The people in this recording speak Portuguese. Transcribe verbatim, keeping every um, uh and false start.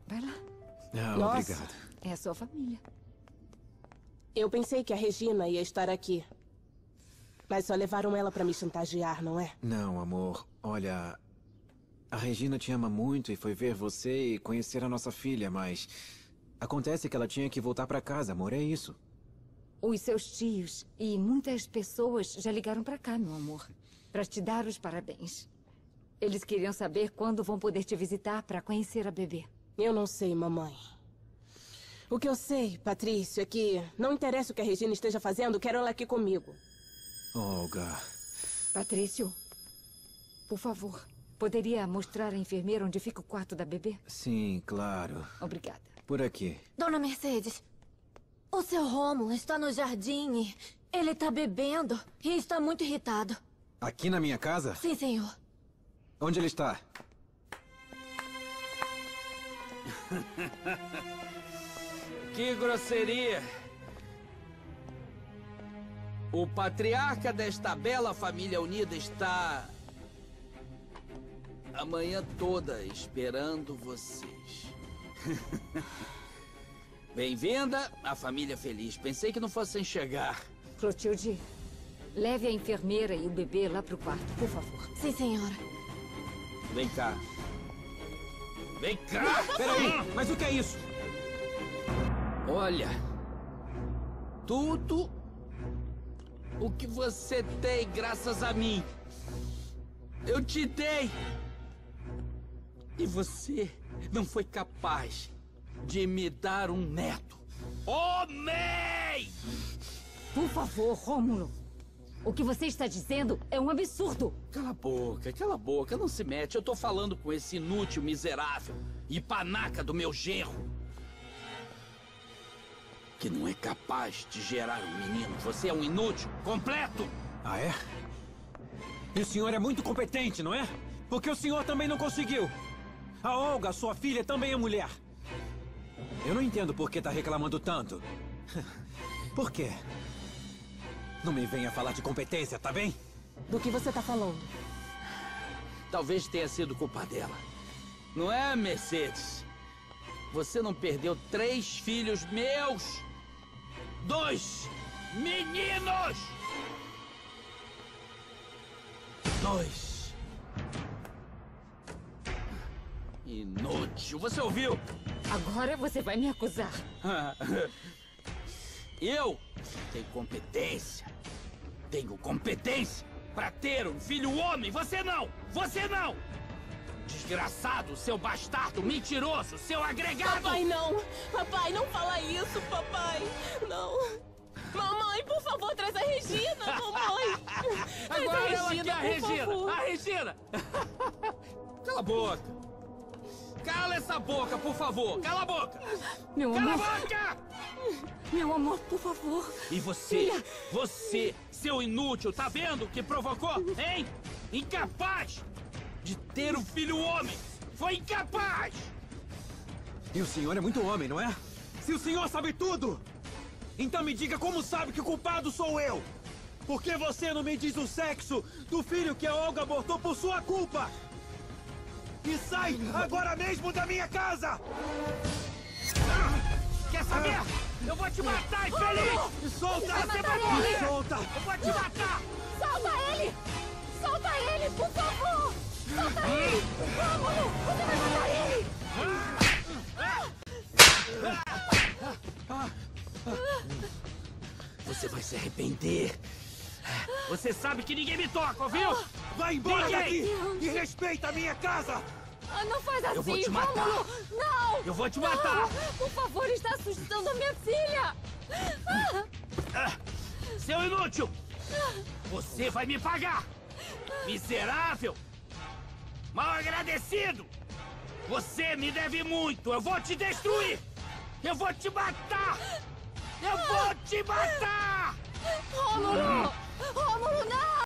Vai lá. Ah, Nossa. obrigado. É a sua família. Eu pensei que a Regina ia estar aqui. Mas só levaram ela pra me chantagear, não é? Não, amor. Olha... A Regina te ama muito e foi ver você e conhecer a nossa filha, mas... Acontece que ela tinha que voltar pra casa, amor, é isso. Os seus tios e muitas pessoas já ligaram pra cá, meu amor. Pra te dar os parabéns. Eles queriam saber quando vão poder te visitar pra conhecer a bebê. Eu não sei, mamãe. O que eu sei, Patrício, é que não interessa o que a Regina esteja fazendo, quero ela aqui comigo. Olga... Patrício, por favor, poderia mostrar à enfermeira onde fica o quarto da bebê? Sim, claro. Obrigada. Por aqui. Dona Mercedes, o seu Rômulo está no jardim e ele está bebendo e está muito irritado. Aqui na minha casa? Sim, senhor. Onde ele está? Que grosseria! O patriarca desta bela família unida está... a manhã toda esperando vocês. Bem-vinda à família feliz. Pensei que não fossem chegar. Clotilde, leve a enfermeira e o bebê lá pro quarto, por favor. Sim, senhora. Vem cá. Vem cá! Peraí, mas o que é isso? Olha, tudo o que você tem graças a mim, eu te dei. E você não foi capaz de me dar um neto. Homem! Por favor, Rômulo. O que você está dizendo é um absurdo. Cala a boca, cala a boca, não se mete. Eu tô falando com esse inútil, miserável e panaca do meu genro, que não é capaz de gerar um menino. Você é um inútil completo. Ah, é? E o senhor é muito competente, não é? Porque o senhor também não conseguiu. A Olga, sua filha, também é mulher. Eu não entendo por que tá reclamando tanto. Por quê? Não me venha falar de competência, tá bem? Do que você tá falando? Talvez tenha sido culpa dela. Não é, Mercedes? Você não perdeu três filhos meus? Dois meninos! Dois. Inútil, você ouviu? Agora você vai me acusar. Eu tenho competência. Tenho competência para ter um filho homem. Você não! Você não! Desgraçado, seu bastardo, mentiroso, seu agregado! Papai, não! Papai, não fala isso, papai! Não! Mamãe, por favor, traz a Regina, mamãe! Traz Agora a ela Regina, quer a por Regina! favor. A Regina! Cala a boca! Cala essa boca, por favor! Cala a boca! Meu Cala amor. a boca! Meu amor, por favor. E você, você, seu inútil, tá vendo o que provocou, hein? Incapaz de ter um filho homem! Foi incapaz! E o senhor é muito homem, não é? Se o senhor sabe tudo, então me diga como sabe que o culpado sou eu! Por que você não me diz o sexo do filho que a Olga abortou por sua culpa? E sai agora mesmo da minha casa! Quer saber? Eu vou te matar, infeliz! Me solta! Vai Você matar vai morrer! Me solta! Eu vou te matar! Solta ele! Solta ele, por favor! Solta ele! Rômulo, você vai matar ele! Você vai se arrepender. Você sabe que ninguém me toca, ouviu? Vai embora Ninguém! daqui! E respeita a minha casa! Ah, não faz assim, Eu vou te matar. Rômulo! Não! Eu vou te matar! Não, por favor, está assustando a minha filha! Ah, seu inútil! Você vai me pagar! Miserável! Mal agradecido! Você me deve muito! Eu vou te destruir! Eu vou te matar! Eu vou te matar! Rômulo! Rômulo, não!